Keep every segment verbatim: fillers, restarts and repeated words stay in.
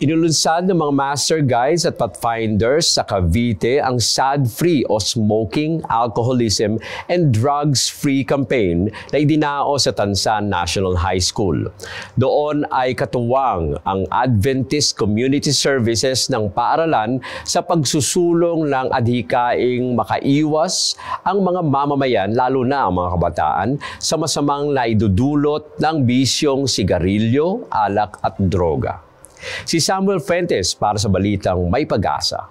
Inulunsad ng mga master guides at pathfinders sa Cavite ang S A D-free o Smoking, Alcoholism, and Drugs-Free campaign na idinao sa Tansan National High School. Doon ay katuwang ang Adventist Community Services ng paaralan sa pagsusulong ng adhikaing makaiwas ang mga mamamayan, lalo na ang mga kabataan, sa masamang naidudulot ng bisyong sigarilyo, alak at droga. Si Samuel Fuentes para sa Balitang May Pag-asa.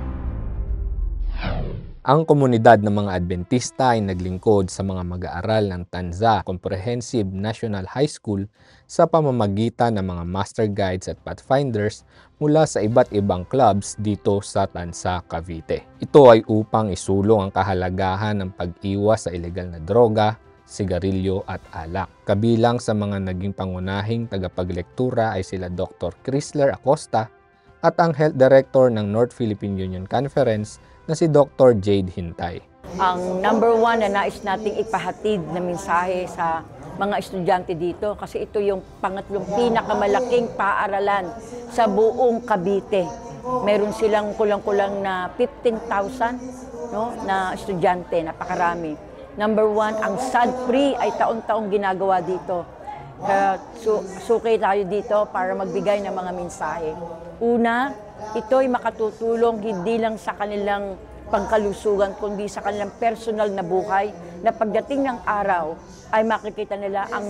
Ang komunidad ng mga Adventista ay naglingkod sa mga mag-aaral ng Tanza Comprehensive National High School sa pamamagitan ng mga master guides at pathfinders mula sa iba't ibang clubs dito sa Tanza, Cavite. Ito ay upang isulong ang kahalagahan ng pag-iwas sa ilegal na droga, sigarilyo at alak. Kabilang sa mga naging pangunahing tagapaglektura ay sila Doctor Chrysler Acosta at ang Health Director ng North Philippine Union Conference na si Doctor Jade Hintay. Ang number one na nais nating ipahatid na mensahe sa mga estudyante dito, kasi ito yung pangatlong pinakamalaking paaralan sa buong Cavite. Meron silang kulang-kulang na fifteen thousand no, na estudyante, napakarami. Number one, ang S A D-free ay taon-taong ginagawa dito. Uh, su sukay tayo dito para magbigay ng mga mensahe. Una, ito ay makatutulong hindi lang sa kanilang pangkalusugan, kundi sa kanilang personal na buhay, na pagdating ng araw ay makikita nila ang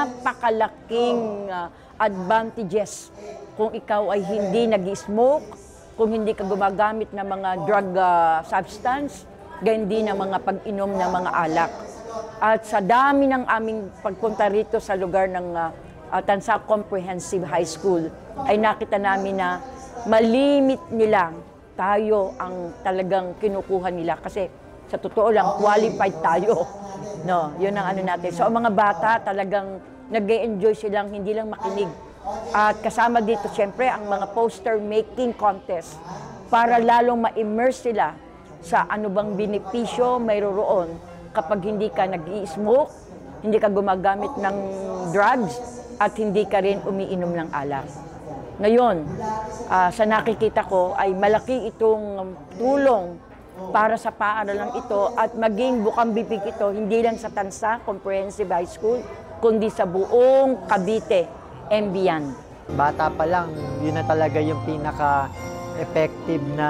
napakalaking uh, advantages kung ikaw ay hindi nag-smoke, kung hindi ka gumagamit ng mga drug uh, substance, ganyan din ang mga pag-inom ng mga alak. At sa dami ng aming pagpunta rito sa lugar ng uh, uh, Tansa Comprehensive High School, ay nakita namin na malimit nila tayo ang talagang kinukuha nila. Kasi sa totoo lang, qualified tayo. No, yun ang ano natin. So ang mga bata talagang nag-enjoy silang hindi lang makinig. At kasama dito siyempre ang mga poster making contest para lalong ma-immerse sila sa ano bang benepisyo mayroon kapag hindi ka nag-i-smoke, hindi ka gumagamit ng drugs, at hindi ka rin umiinom ng alak. Ngayon, uh, sa nakikita ko ay malaki itong tulong para sa paaralang ito at maging bukang bibig ito hindi lang sa Tansa Comprehensive High School, kundi sa buong Cavite and beyond. Bata pa lang, yun na talaga yung pinaka effective na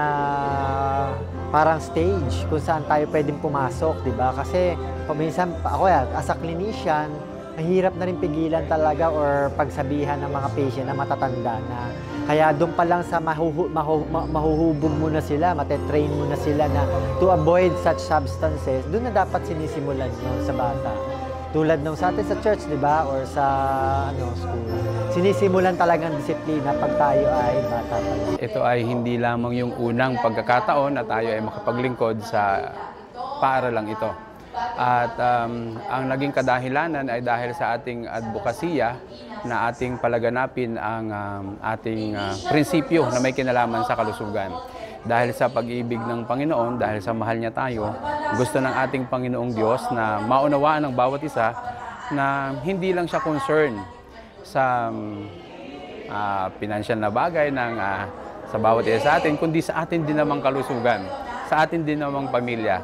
parang stage kung saan tayo pwedeng pumasok, di ba? Kasi paminsan ako yan, as a clinician, mahirap na rin pigilan talaga or pagsabihan ng mga patient na matatanda na. Kaya doon pa lang sa mahuhu, mahu, mahuhubog mo na sila, matetrain mo na sila na to avoid such substances, doon na dapat sinisimulan yun sa bata. Tulad nung sa atin sa church, di ba? Or sa ano, school. Sinisimulan talagang disiplina pag tayo ay bata pa. Ito ay hindi lamang yung unang pagkakataon na tayo ay makapaglingkod sa paaralang ito. At um, ang naging kadahilanan ay dahil sa ating advokasya na ating palaganapin ang um, ating uh, prinsipyo na may kinalaman sa kalusugan. Dahil sa pag-ibig ng Panginoon, dahil sa mahal niya tayo, gusto ng ating Panginoong Diyos na maunawaan ng bawat isa na hindi lang siya concern sa um, uh, financial na bagay ng, uh, sa bawat isa sa atin, kundi sa atin din namang kalusugan, sa atin din namang pamilya.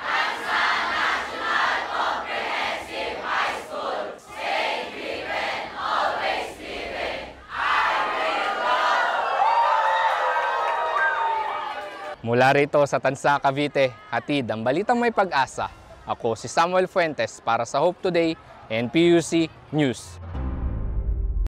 Mula rito sa Tansa, Cavite, hatid ang Balitang May Pag-asa. Ako si Samuel Fuentes para sa Hope Today and P U C News.